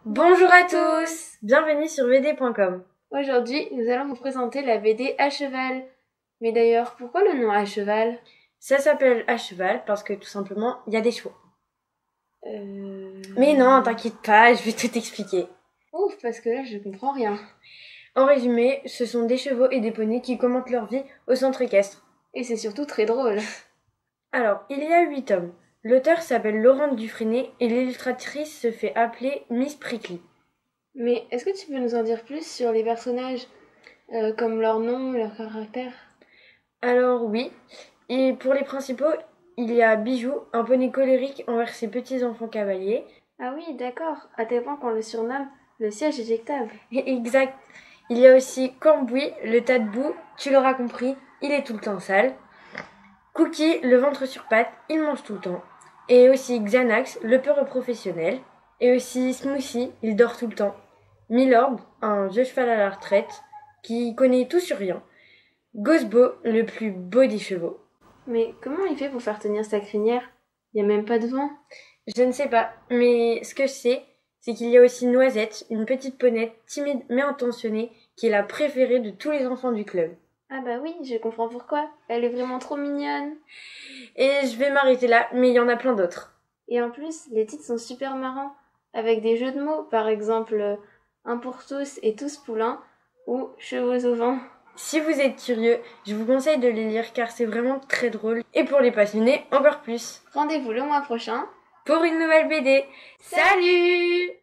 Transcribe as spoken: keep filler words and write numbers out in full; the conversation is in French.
Bonjour à tous, bienvenue sur v d point com. Aujourd'hui, nous allons vous présenter la B D À cheval. Mais d'ailleurs, pourquoi le nom À cheval? Ça s'appelle À cheval parce que tout simplement, il y a des chevaux. Euh... Mais non, t'inquiète pas, je vais tout expliquer. Ouf, parce que là, je comprends rien. En résumé, ce sont des chevaux et des poneys qui commentent leur vie au centre équestre. Et c'est surtout très drôle. Alors, il y a huit tomes. L'auteur s'appelle Laurent Dufresné et l'illustratrice se fait appeler Miss Prickly. Mais est-ce que tu peux nous en dire plus sur les personnages, euh, comme leur nom, leur caractère? Alors oui, et pour les principaux, il y a Bijou, un poney colérique envers ses petits-enfants cavaliers. Ah oui, d'accord, à tel point qu'on le surnomme le siège éjectable. Exact. Il y a aussi Cambouis, le tas de boue, tu l'auras compris, il est tout le temps sale. Cookie, le ventre sur pattes, il mange tout le temps. Et aussi Xanax, le peureux professionnel. Et aussi Smoothie, il dort tout le temps. Milord, un vieux cheval à la retraite, qui connaît tout sur rien. Gosbo, le plus beau des chevaux. Mais comment il fait pour faire tenir sa crinière? Il n'y a même pas de vent. Je ne sais pas, mais ce que je sais, c'est qu'il y a aussi Noisette, une petite ponette timide mais intentionnée, qui est la préférée de tous les enfants du club. Ah bah oui, je comprends pourquoi. Elle est vraiment trop mignonne. Et je vais m'arrêter là, mais il y en a plein d'autres. Et en plus, les titres sont super marrants, avec des jeux de mots, par exemple euh, un pour tous et tous poulains, ou chevaux au vent. Si vous êtes curieux, je vous conseille de les lire car c'est vraiment très drôle. Et pour les passionnés, encore plus. Rendez-vous le mois prochain Pour une nouvelle B D. Salut!